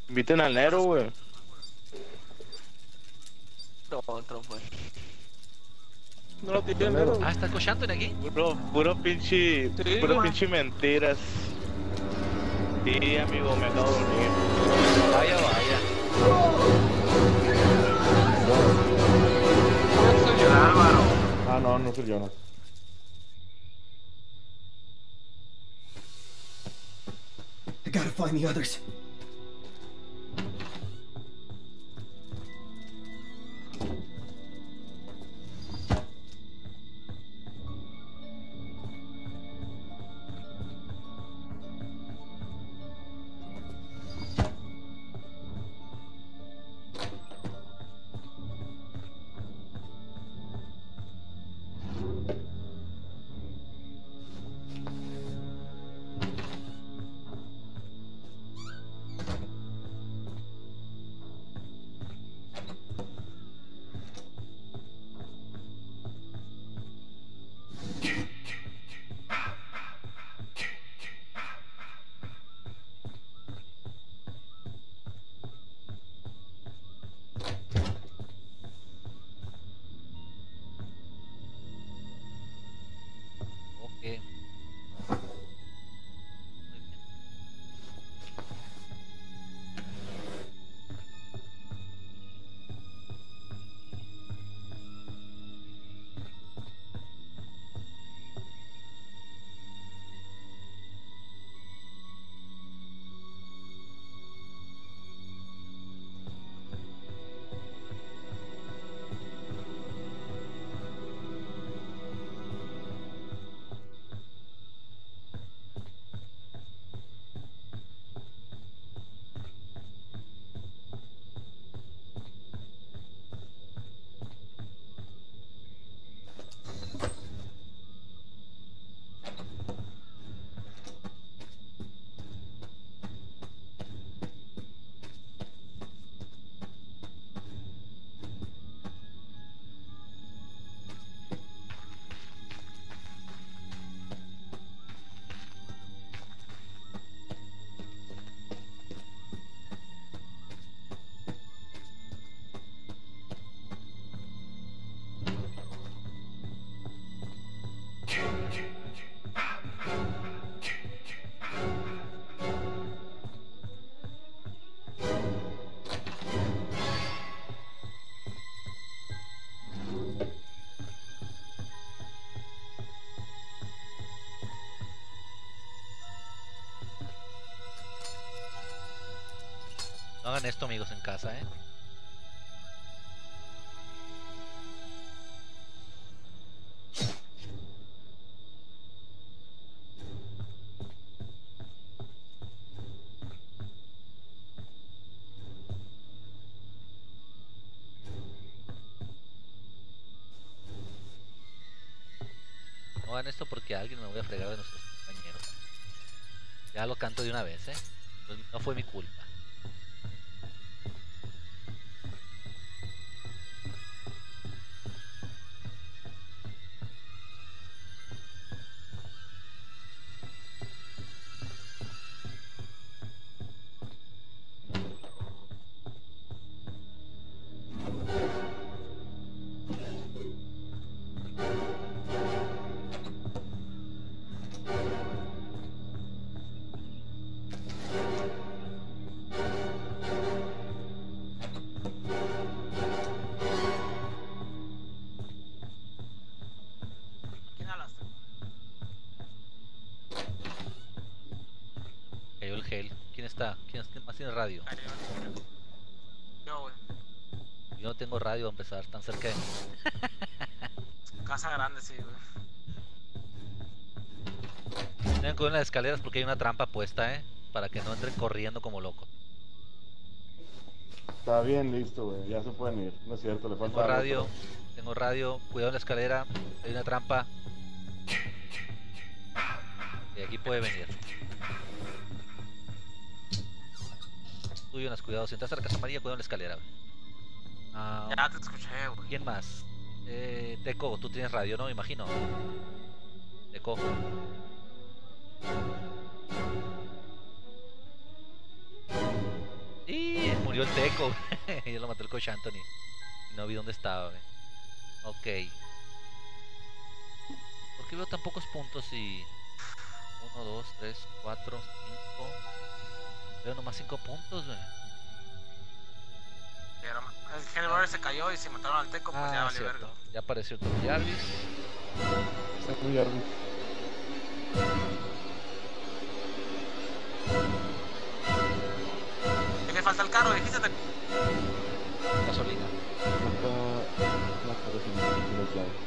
Inviten al Nero, güey. Otro, pues. No lo tiene el Nero. Ah, ¿está cochando en aquí? Sí, Puro güey. pinche mentiras. Sí, amigo, me acabo de unir. Vaya, vaya. Yo soy el Álvaro. Ah, no, no soy Jonas. I gotta find the others. Ok. Muy bien. No hagan esto, amigos, en casa, ¿eh? No hagan esto porque a alguien me voy a fregar de nuestros compañeros. Ya lo canto de una vez, ¿eh? No fue mi culpa. ¿Quién hablaste? Cayó el gel. ¿Quién está? ¿Quién más tiene radio? Yo, güey. Yo no tengo radio a empezar, tan cerca de mí. Casa grande, sí, güey. Tengan cuidado en las escaleras porque hay una trampa puesta, ¿eh? Para que no entren corriendo como locos. Está bien, listo, güey. Ya se pueden ir. No es cierto, le falta Tengo algo, radio, tengo radio. Cuidado en la escalera. Hay una trampa. Y aquí puede venir. Tú, Jonas, cuidado. Si entras a la casa amarilla, cuidado en la escalera, güey. Ya te escuché, güey. ¿Quién más? Teco, tú tienes radio, ¿no? Me imagino. Teco. Y murió el Teco. Yo lo maté el coach Anthony. Y no vi dónde estaba, güey. Ok. ¿Por qué veo tan pocos puntos y 1, 2, 3, 4, 5? Veo nomás 5 puntos, güey. El Hellboy se cayó y si mataron al Teco, pues ya valió cierto. verga. Ya apareció el Tom Jarvis. Está muy Jarvis. ¿Qué le falta al carro? Dijiste. Gasolina. Falta la cabeza y los lados.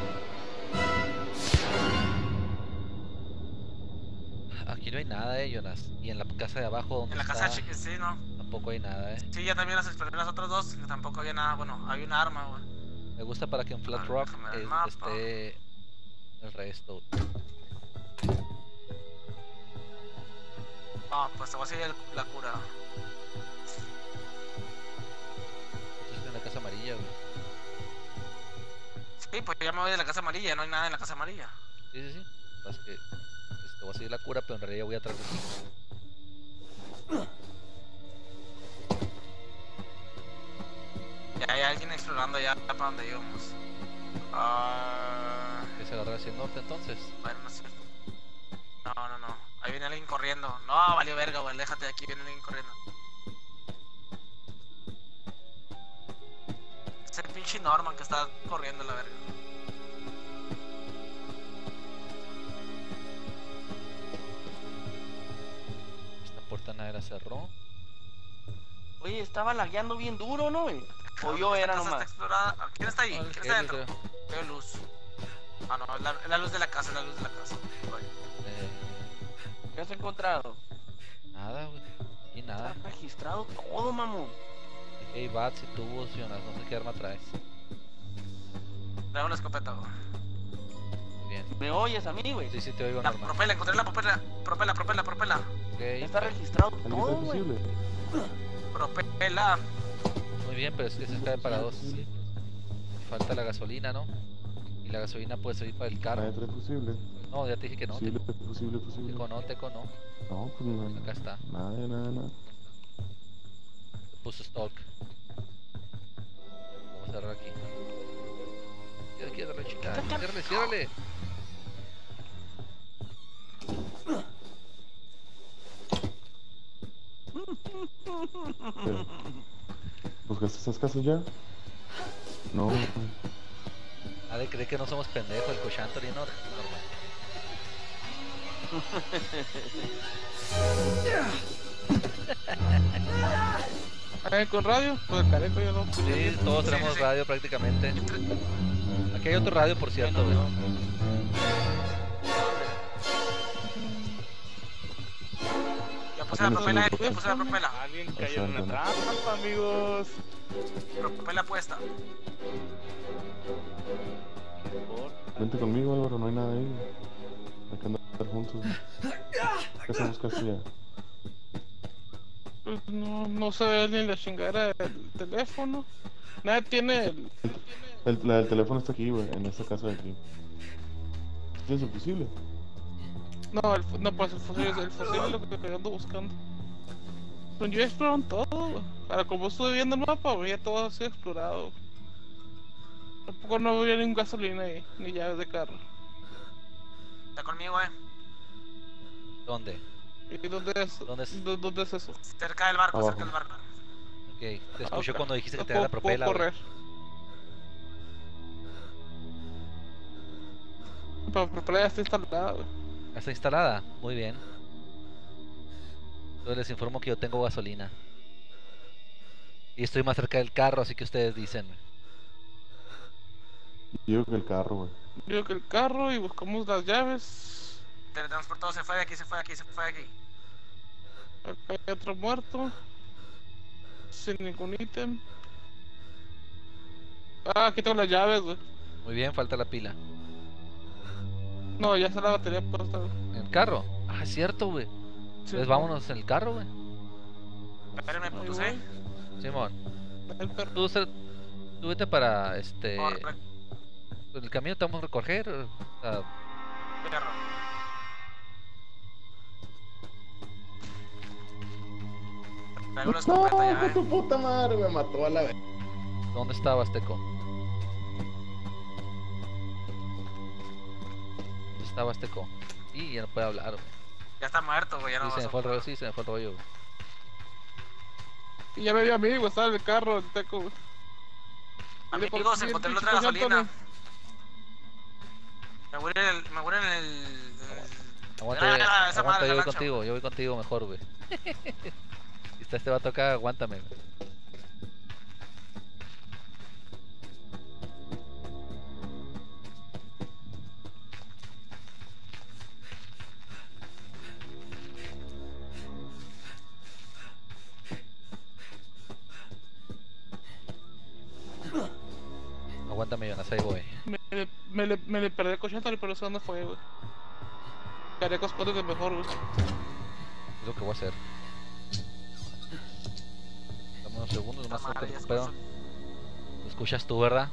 Aquí no hay nada, Jonas. Y en la casa de abajo donde En la está, casa chica, sí, ¿no? tampoco hay nada, Sí, ya también las exploré las otras dos, que tampoco había nada. Bueno, hay un arma, güey. Me gusta para que en Flat A ver, Rock déjame ver el mapa. esté el resto. No, pues te voy a seguir la cura. Esto es en la casa amarilla, güey. Sí, pues ya me voy de la casa amarilla, no hay nada en la casa amarilla. Sí, sí, sí. Es que te voy a seguir la cura, pero en realidad voy atrás de ti. Ya hay alguien explorando ya para donde íbamos. ¿Que se agarra hacia el norte entonces? Bueno, no sé. No. Ahí viene alguien corriendo. No, valió verga, güey. Déjate de aquí, viene alguien corriendo. Es el pinche Norman que está corriendo la verga. Esta puerta nadie la cerró. Oye, estaba lagueando bien duro, ¿no, güey? O yo Esta era casa está nomás. explorada. ¿Quién está ahí? No, el ¿Quién está Henry, adentro? creo. Veo luz. Ah, no, es la luz de la casa, es la luz de la casa. Vaya. ¿Qué has encontrado? Nada, güey. Aquí nada. Está registrado todo, mamón. Aquí hay bats y tubos, Jonas. No sé qué arma traes. Traigo una escopeta, güey. Muy bien. ¿Me oyes a mí, güey? Sí, sí, te oigo La normal. propela, encontré la propela. Propela. Ok. Está registrado ¿Alguien todo, está güey. posible? Propela. Muy bien, pero es que se cae para dos. Falta la gasolina, ¿no? Y la gasolina puede servir para el carro. Nadie trae fusible. No, ya te dije que no. Fusible, fusible. Teco no. No, pues no. Acá está. Nada. Te puso Stalk. Vamos a cerrar aquí. Ciérrale, chica. Ciérrale. Pero, ¿buscaste esas casas ya? No. Ha de creer que no somos pendejos, el coach Anthony no. Normal. ¿Con radio? Pues el careco yo no escuché Sí, bien. todos Sí, tenemos sí. radio prácticamente. Aquí hay otro radio, por cierto, güey. Ya puse la propela, ya puse la propela. Alguien cayó en una trampa, amigos. Propela puesta. Vente conmigo, Álvaro, no hay nada ahí. Hay que andar juntos. ¿Qué hacemos casi ya? Pues no se ve ni la chingadera del teléfono. Nadie tiene el... La del teléfono está aquí, güey, en esta casa de aquí. ¿Tienes el fusible? No, pues el fusil es lo que ando buscando. Pues yo exploraron todo, güey. Ahora como estuve viendo el mapa, veía todo así explorado. Tampoco no había ni gasolina ahí, ni llaves de carro. Está conmigo, ¿Dónde? ¿Y dónde es? ¿Dónde es? ¿Dónde es eso? Cerca del barco, Abajo. cerca del barco. Ok, te escuché Ok. cuando dijiste que te Puedo- da la propela, puedo güey. correr. Pero la propela ya está instalada, güey. ¿Ya está instalada? Muy bien. Entonces les informo que yo tengo gasolina. Y estoy más cerca del carro, así que ustedes dicen. Yo digo que el carro, güey. Digo que el carro y buscamos las llaves. Teletransportado, se fue de aquí, se fue de aquí. Acá hay otro muerto. Sin ningún ítem. Ah, aquí tengo las llaves, güey. Muy bien, falta la pila. No, ya está la batería puesta, güey. ¿En el carro? Ah, es cierto, güey. Sí. Entonces vámonos en el carro, güey. Espérenme, Ahí putos, voy. Simón, El perro. tú vete para Corre, el camino te vamos a recoger. O sea, perro. Traigo la No, escopeta ya, con tu puta madre, me mató a la vez. ¿Dónde estabas, Teco? ¿Dónde estabas, Teco? Y ya no puede hablar, güey. Ya está muerto, güey, ya no Sí, vas se me a fue el rollo, poder. sí, se me fue el rollo, güey. Y ya me vi a mí, güey, estaba en el carro, el Teco, güey. Amigos, encontré la otra gasolina. Me voy en el... Aguanta, esa aguanta, madre, yo la voy lancha, contigo, yo voy contigo mejor, güey. Si está este vato acá, aguántame, güey. Aguántame, Jonas, ahí voy. Me le perdí el coche, pero eso dónde fue, güey. Carecos, de mejor, güey. Es lo que voy a hacer. Dame unos segundos, Esta nomás madre, ya te pedo. escucho. ¿Lo escuchas tú, verdad?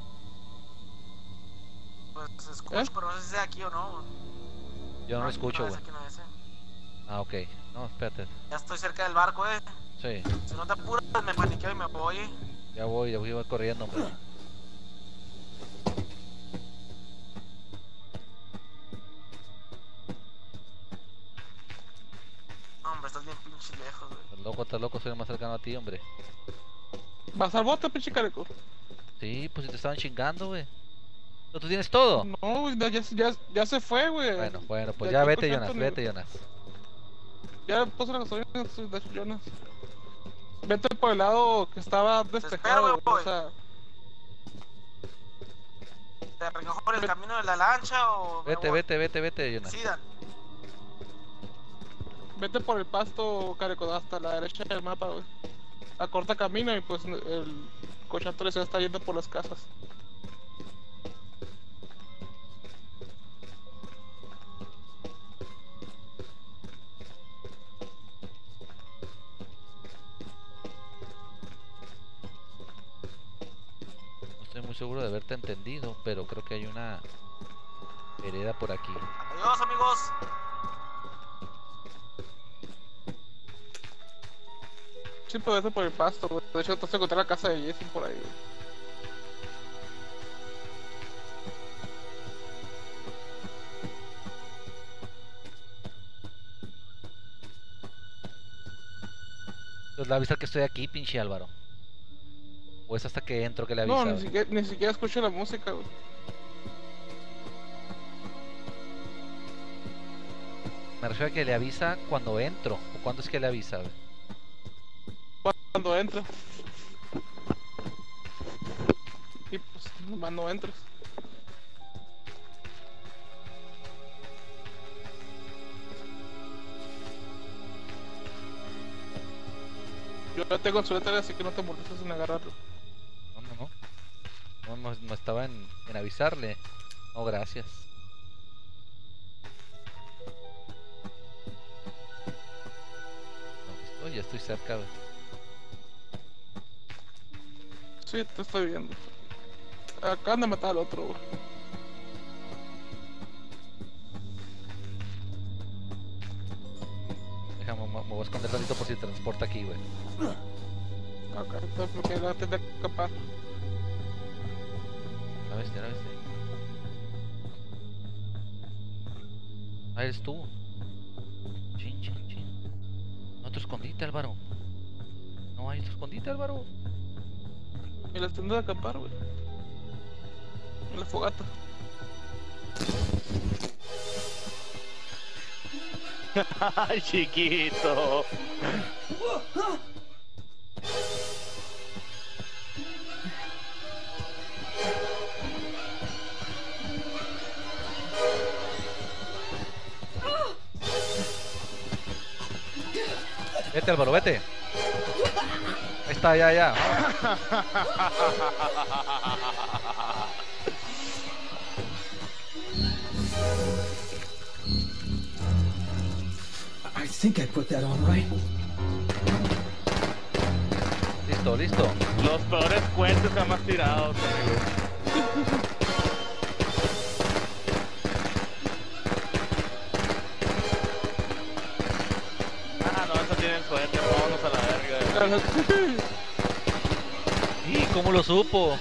Pues escucho, ¿Eh? pero no sé si sea aquí o no. Yo no lo escucho, es güey. aquí, no es ese. Ah, ok. No, espérate. Ya estoy cerca del barco, Sí, Si no te apuras, me paniqueo y me voy. ya voy corriendo, hombre. No, hombre, estás bien pinche lejos, güey. Estás loco, soy el más cercano a ti, hombre. ¿Vas al bote, pinche Careco? Sí, pues si te estaban chingando, güey. ¿No, tú tienes todo? No, güey, ya se fue, güey. Bueno, pues Ya ya aquí vete, con Jonas, Anthony, vete, güey. Jonas. Ya puse la gasolina de Jonas. Vete por el lado que estaba despejado, espero, güey. güey. O sea, ¿Te recojo por el camino de la lancha o...? me Vete, voy? vete, Jonas. Decidan. vete por el pasto, Careco, hasta la derecha del mapa, güey. Acorta camino y pues el coche Anthony se está yendo por las casas. No estoy muy seguro de haberte entendido, pero creo que hay una hereda por aquí. Adiós, amigos. Sí, pues vete por el pasto, güey. De hecho, te vas a encontrar la casa de Jesse por ahí, güey. Pues le avisa que estoy aquí, pinche Álvaro. O es hasta que entro que le avisa. No, güey? ni siquiera escucho la música, güey. Me refiero a que le avisa cuando entro. ¿O cuándo es que le avisa, güey? Cuando entra. Y pues, nomás no entres. Yo ya tengo su letra, así que no te molestes en agarrarlo. No estaba en avisarle. No, gracias. No, ya estoy cerca, güey. Sí, te estoy viendo. Acaban de matar al otro, güey. Déjame, me voy a esconder tantito por si transporta aquí, güey. Ok, entonces me quedé antes de escapar. La bestia. Ah, eres tú. Chin. No te escondite, Álvaro. No hay otro escondite, Álvaro. Y la tienda de acampar, güey. En la fogata. Ay, chiquito. Vete, Álvaro, vete. Ahí está, ya. I think I put that on right. Listo. Los peores puentes jamás tirados, amigo. Ah, no, eso tienen suerte, vámonos a la verga. ¿Y cómo lo supo?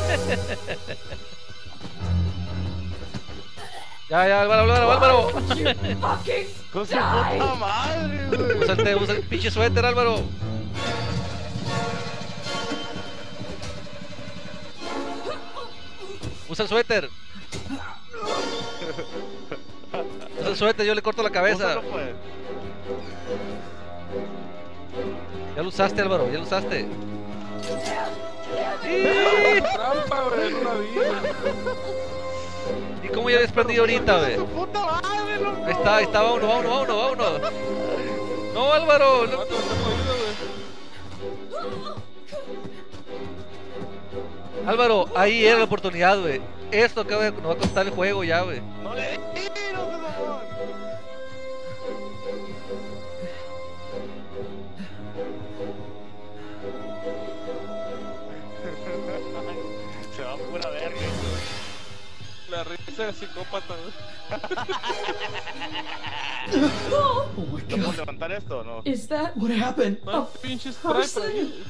Ya, Álvaro. Con su puta madre, güey. Usa el pinche suéter, Álvaro. Usa el suéter. Usa el suéter, yo le corto la cabeza. Úsalo, pues. Ya lo usaste, Álvaro, ya lo usaste. Trampa, güey, no la vi. ¿Y cómo ya habías perdido ahorita, güey? Su puta madre, loco. Ahí está, vámonos. No, Álvaro. No. Mátalo, está jodido, güey. Álvaro, ahí era la oportunidad, güey. Esto acaba de, nos va a costar el juego ya, güey. No le tiro, por favor. Se va pura verga. La risa de psicópata, güey. Oh my ¿Podemos god. levantar esto o no? Is that what happened? No, A pinche spray por person? ahí.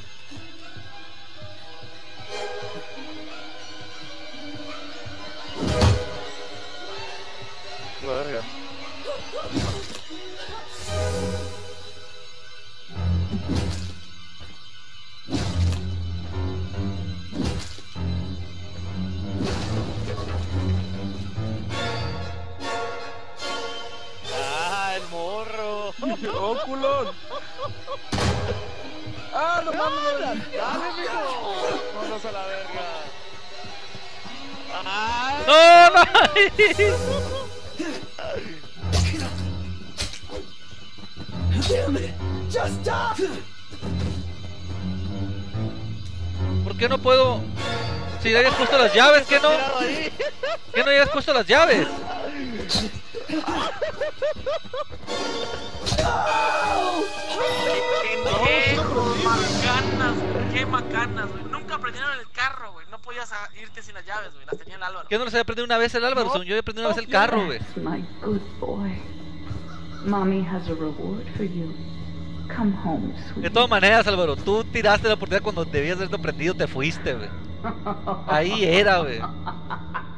La verga. Ah, el morro. ¡Oh, culón! ¡Ah, no mames! Dale, mijo. Vámonos a la verga. Ah, ¡No! Damn it! Just stop! ¿Por qué no puedo? Si ya habías puesto las llaves, ¿qué no? tirado ahí. ¿Qué no habías puesto las llaves? Qué macanas, güey. Nunca aprendieron el carro, güey. No podías irte sin las llaves, güey. Las tenía el Álvaro. ¿Qué no les había aprendido una vez el Álvaro? Según yo había aprendido una vez el carro, güey. My good boy. Mommy has a reward for you. Come home, sweet. De todas maneras, Álvaro, tú tiraste la oportunidad cuando debías haberte aprendido, te fuiste, güey. Ahí era, güey.